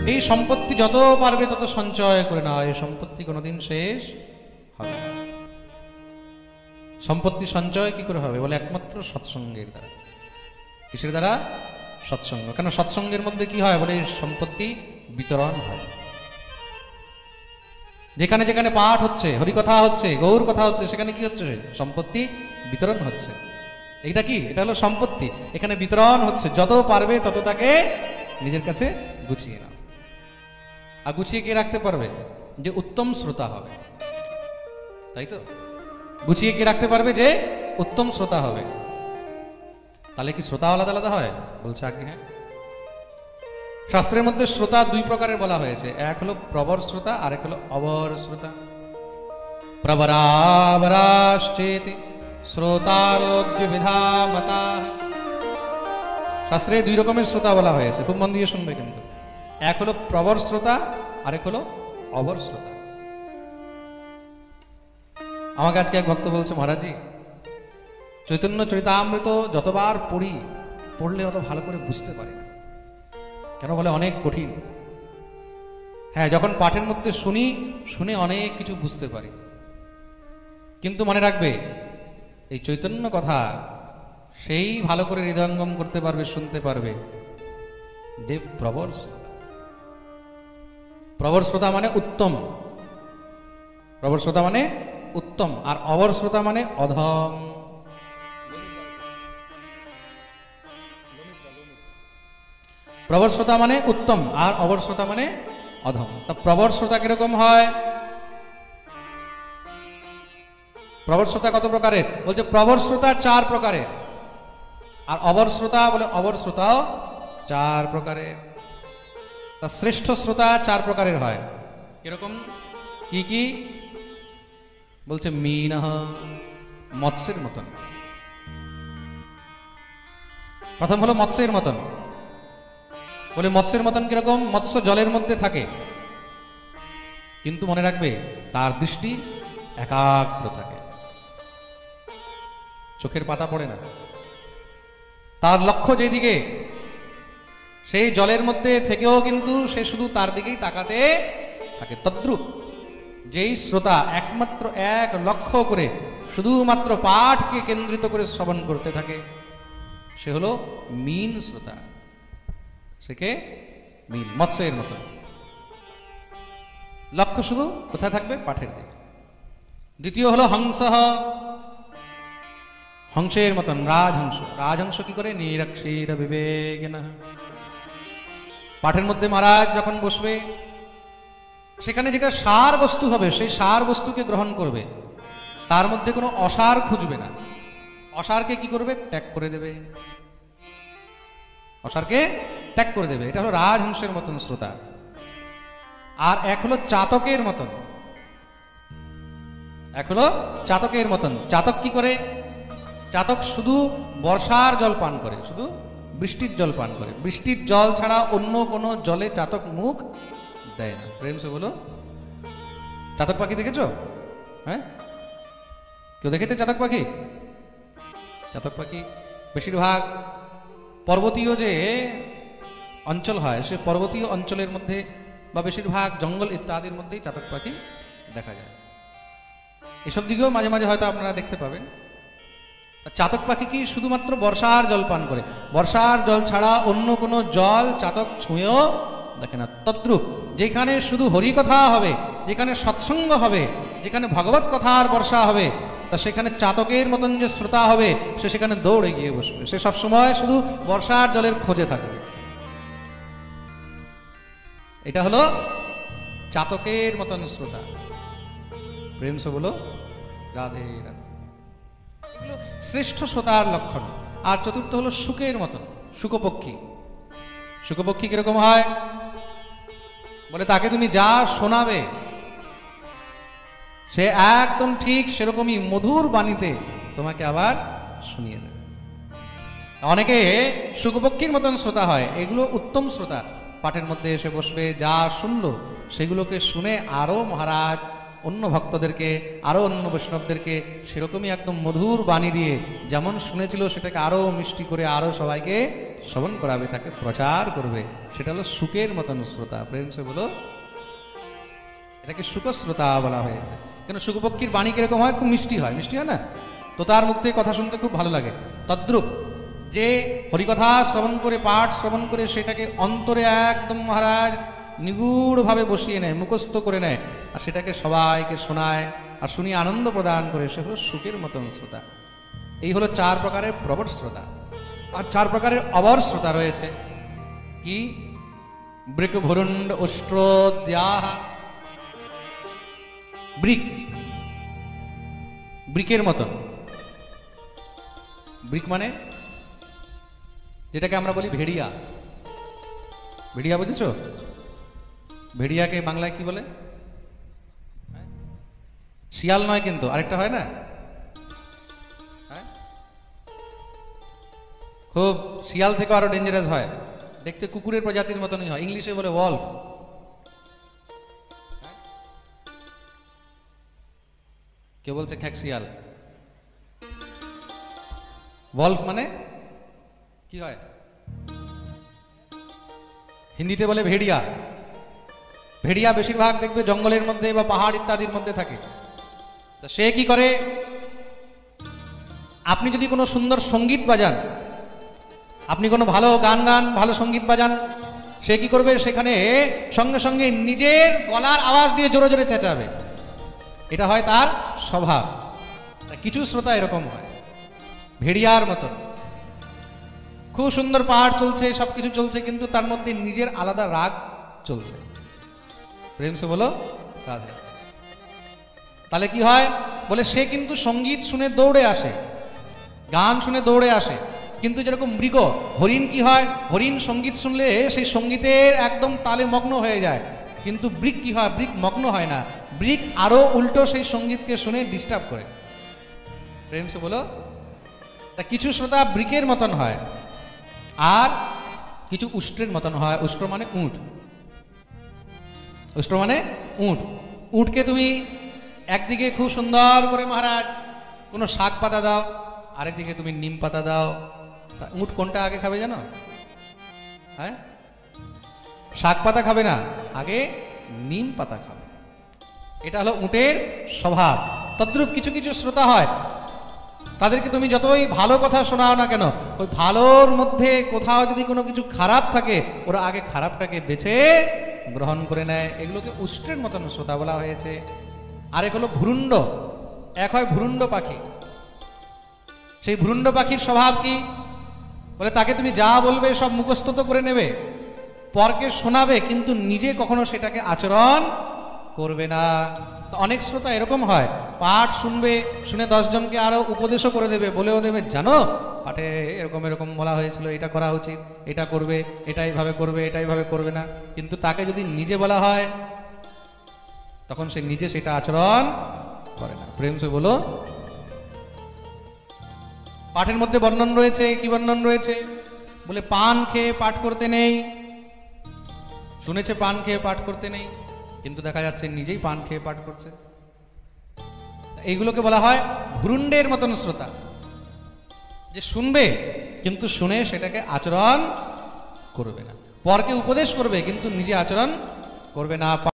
এই সম্পত্তি যত পারবে তত সঞ্চয় করে নাও, এই সম্পত্তি কোনোদিন শেষ হবে না। সম্পত্তি সঞ্চয় কি করে হবে? বলে একমাত্র সৎসঙ্গের দ্বারা। কিসের দ্বারা? সৎসঙ্গ। কেন সৎসঙ্গের মধ্যে কি হয়? বলে সম্পত্তি বিতরণ হয়। যেখানে যেখানে পাঠ হচ্ছে, হরিকথা হচ্ছে, গৌর কথা হচ্ছে, সেখানে কি হচ্ছে? সম্পত্তি বিতরণ হচ্ছে। এটা কি? এটা হলো সম্পত্তি। এখানে বিতরণ হচ্ছে, যত পারবে তত তাকে নিজের কাছে গুছিয়ে নাও। আর গুছিয়ে কে রাখতে পারবে? যে উত্তম শ্রোতা হবে, তাই তো? গুছিয়ে কে রাখতে পারবে? যে উত্তম শ্রোতা হবে। তাহলে কি শ্রোতা আলাদা আলাদা হয়? বলছে আগে হ্যাঁ। শাস্ত্রের মধ্যে শ্রোতা দুই প্রকারের বলা হয়েছে, এক হলো প্রবর শ্রোতা, আর এক হলো অবর শ্রোতা। প্রবরাবরাশ্চেতি শ্রোতারোদ্বিবিধা মতা। শাস্ত্রে দুই রকমের শ্রোতা বলা হয়েছে, খুব মন দিয়ে শুনবে কিন্তু। এক হলো প্রবর শ্রোতা, আরেক হলো অবর শ্রোতা। আমাকে আজকে এক ভক্ত বলছে, মহারাজজি চৈতন্য চরিতামৃত যতবার পড়লে অত ভালো করে বুঝতে পারি না। কেন? বলে অনেক কঠিন। হ্যাঁ, যখন পাঠের মধ্যে শুনে অনেক কিছু বুঝতে পারি, কিন্তু মনে রাখবে এই চৈতন্য কথা সেই ভালো করে হৃদয়ঙ্গম করতে পারবে, শুনতে পারবে যে প্রবর শ্রোতা। প্রবর শ্রোতা মানে উত্তম, প্রবর শ্রোতা মানে উত্তম, আর অবর শ্রোতা মানে অধম। প্রবর শ্রোতা মানে উত্তম, আর অবর শ্রোতা মানে অধম। তা প্রবর শ্রোতা কিরকম হয়? প্রবর শ্রোতা কত প্রকারের? বলছে প্রবর শ্রোতা 4 প্রকারের, আর অবর শ্রোতা বলে অবর শ্রোতাও 4 প্রকারের। তা শ্রেষ্ঠ শ্রোতা 4 প্রকারের হয়। কিরকম? কি কি? বলছে মীনঃ, মৎস্যের মতন। প্রথম হলো মৎস্যের মতন। বলে মৎস্যের মতন কিরকম? মৎস্য জলের মধ্যে থাকে, কিন্তু মনে রাখবে তার দৃষ্টি একাগ্র থাকে, চোখের পাতা পড়ে না। তার লক্ষ্য যেদিকে, সেই জলের মধ্যে থেকেও কিন্তু সে শুধু তার দিকেই তাকাতে থাকে। তদ্রূপ যেই শ্রোতা একমাত্র এক লক্ষ্য করে শুধুমাত্র পাঠকে কেন্দ্রিত করে শ্রবণ করতে থাকে, সে হলো মীন শ্রোতা। সেকে মীন, মৎস্যের মতো। লক্ষ্য শুধু কোথায় থাকবে? পাঠের দিকে। দ্বিতীয় হলো হংস, হংসের মতন। রাজহংস, রাজহংস কি করে? নিরক্ষীর বিবেকিন। পাঠের মধ্যে মহারাজ যখন বসবে, সেখানে যেটা সার বস্তু হবে সেই সার বস্তুকে গ্রহণ করবে, তার মধ্যে কোনো অসার খুঁজবে না। অসারকে কি করবে? ত্যাগ করে দেবে। অসারকে ত্যাগ করে দেবে। এটা হলো রাজহংসের মতন শ্রোতা। আর এক হলো চাতকের মতন, এক হলো চাতকের মতন। চাতক কি করে? চাতক শুধু বর্ষার জল পান করে, শুধু বৃষ্টির জল পান করে। বৃষ্টির জল ছাড়া অন্য কোনো জলে চাতক মুখ দেয় না। প্রেম সে বলো। চাতক পাখি দেখেছো? হ্যাঁ, কেউ দেখেছে চাতক পাখি? চাতক পাখি বেশিরভাগ পর্বতীয় যে অঞ্চল হয়, সে পর্বতীয় অঞ্চলের মধ্যে বা বেশিরভাগ জঙ্গল ইত্যাদির মধ্যেই চাতক পাখি দেখা যায়। এসব দিকেও মাঝে মাঝে হয়তো আপনারা দেখতে পাবেন। চাতক পাখি কি শুধুমাত্র বর্ষার জল পান করে, বর্ষার জল ছাড়া অন্য কোনো জল চাতক ছুঁয়েও দেখে না। তদ্রূপ যেখানে শুধু হরিকথা হবে, যেখানে সৎসঙ্গ হবে, যেখানে ভগবত কথার বর্ষা হবে, তা সেখানে চাতকের মতন যে শ্রোতা হবে, সে সেখানে দৌড়ে গিয়ে বসবে। সে সবসময় শুধু বর্ষার জলের খোঁজে থাকবে। এটা হলো চাতকের মতন শ্রোতা। প্রেম সে বলো রাধে রাধে। এগুলো শ্রেষ্ঠ শ্রোতার লক্ষণ। আর চতুর্থ হলো শুকের মতন, শুকপক্ষী। শুকপক্ষী কিরকম হয়? বলে তাকে তুমি যা শোনাবে সে একদম ঠিক সেরকমই মধুর বাণীতে তোমাকে আবার শুনিয়ে দেবে। অনেকে শুকপক্ষীর মতন শ্রোতা হয়, এগুলো উত্তম শ্রোতা। পাঠের মধ্যে এসে বসবে, যা শুনলো সেগুলোকে শুনে আরো মহারাজ অন্য ভক্তদেরকে, আরও অন্য বৈষ্ণবদেরকে সেরকমই একদম মধুর বাণী দিয়ে যেমন শুনেছিল সেটাকে আরও মিষ্টি করে আরও সবাইকে শ্রবণ করাবে, তাকে প্রচার করবে। সেটা হলো সুখের মতন শ্রোতা। প্রেম সে বলো, এটাকে সুখশ্রোতা বলা হয়েছে। কেন সুখপক্ষীর বাণী কিরকম হয়? খুব মিষ্টি হয়, মিষ্টি হয় না? তো তার মুখ থেকে কথা শুনতে খুব ভালো লাগে। তদ্রূপ যে হরিকথা শ্রবণ করে, পাঠ শ্রবণ করে সেটাকে অন্তরে একদম মহারাজ নিগুড়ভাবে বসিয়ে নেয়, মুখস্থ করে নেয়, আর সেটাকে সবাইকে শোনায় আর শুনিয়ে আনন্দ প্রদান করে, সে হলো সুখের মতন শ্রোতা। এই হলো 4 প্রকারের প্রবর শ্রোতা। আর 4 প্রকারের অবর শ্রোতা রয়েছে। কি? বৃক ভুরুণ্ড উষ্ট্রোদ্যাহ। বৃক, বৃকের মতন। বৃক মানে যেটাকে আমরা বলি ভেড়িয়া। ভেড়িয়া বুঝেছো? ভেড়িয়াকে বাংলায় কি বলে? শিয়াল নয় কিন্তু, আরেকটা হয় না, খুব শিয়াল থেকে আরো ডেঞ্জারাস হয়, দেখতে কুকুরের প্রজাতির মতনই হয়, ইংলিশে বলে ওয়ালফ। কে বলছে খ্যাক শিয়াল? ওয়ালফ মানে কি হয়? হিন্দিতে বলে ভেড়িয়া। ভেড়িয়া বেশিরভাগ দেখবে জঙ্গলের মধ্যে বা পাহাড় ইত্যাদির মধ্যে থাকে। তো সে কি করে? আপনি যদি কোনো সুন্দর সঙ্গীত বাজান, আপনি কোনো ভালো গান গান, ভালো সঙ্গীত বাজান, সে কি করবে? সেখানে সঙ্গে সঙ্গে নিজের গলার আওয়াজ দিয়ে জোরে জোরে চেঁচাবে। এটা হয় তার স্বভাব। কিছু শ্রোতা এরকম হয়, ভেড়িয়ার মতন। খুব সুন্দর পাহাড় চলছে, সবকিছু চলছে, কিন্তু তার মধ্যে নিজের আলাদা রাগ চলছে। প্রেম সে বলো রাধে। তাহলে কি হয়? বলে সে কিন্তু সঙ্গীত শুনে দৌড়ে আসে, গান শুনে দৌড়ে আসে, কিন্তু যেরকম মৃগ, হরিণ কি হয়? হরিণ সঙ্গীত শুনলে সেই সঙ্গীতের একদম তালে মগ্ন হয়ে যায়, কিন্তু বৃক কি হয়? বৃক মগ্ন হয় না, বৃক আরো উল্টো সেই সঙ্গীতকে শুনে ডিস্টার্ব করে। প্রেম সে বলো। তা কিছু শ্রোতা বৃকের মতন হয়, আর কিছু উষ্ট্রের মতন হয়। উষ্ট্র মানে উট। উষ্ট্র মানে উট। উটকে তুমি একদিকে খুব সুন্দর করে মহারাজ কোনো শাক পাতা দাও, আরেকদিকে তুমি নিম পাতা দাও, তা উট কোনটা আগে খাবে জানো? হ্যাঁ, শাক পাতা খাবে না, আগে নিম পাতা খাবে। এটা হলো উটের স্বভাব। তদ্রূপ কিছু কিছু শ্রোতা হয়, তাদেরকে তুমি যতই ভালো কথা শোনাও না কেন, ওই ভালোর মধ্যে কোথাও যদি কোনো কিছু খারাপ থাকে, ওরা আগে খারাপটাকে বেছে গ্রহণ করে নেয়। এগুলোকে উষ্ট্রের মতন শ্রোতা বলা হয়েছে। আরেক হলো ভুরুণ্ড। এক হয় ভুরুণ্ড পাখি। সেই ভুরুণ্ড পাখির স্বভাব কি? বলে তাকে তুমি যা বলবে সব মুখস্থ তো করে নেবে, পরকে শোনাবে, কিন্তু নিজে কখনো সেটাকে আচরণ করবে না। তো অনেক শ্রোতা এরকম হয়, পাঠ শুনবে, শুনে 10 জনকে আরো উপদেশও করে দেবে, বলেও দেবে, জানো পাঠে এরকম এরকম বলা হয়েছিল, এটা করা উচিত, এটা করবে, এটা এইভাবে করবে, এটা এইভাবে করবে না। কিন্তু তাকে যদি নিজে বলা হয়, তখন সে নিজে সেটা আচরণ করে না। প্রেম সে বলো। পাঠের মধ্যে বর্ণন রয়েছে, কি বর্ণন রয়েছে? বলে পান খেয়ে পাঠ করতে নেই। শুনেছে পান খেয়ে পাঠ করতে নেই, কিন্তু দেখা যাচ্ছে নিজেই পান খেয়ে পাঠ করছে। এইগুলোকে বলা হয় ভুরুণ্ডের মতন শ্রোতা, যে শুনবে কিন্তু শুনে সেটাকে আচরণ করবে না, পরকে উপদেশ করবে কিন্তু নিজে আচরণ করবে না।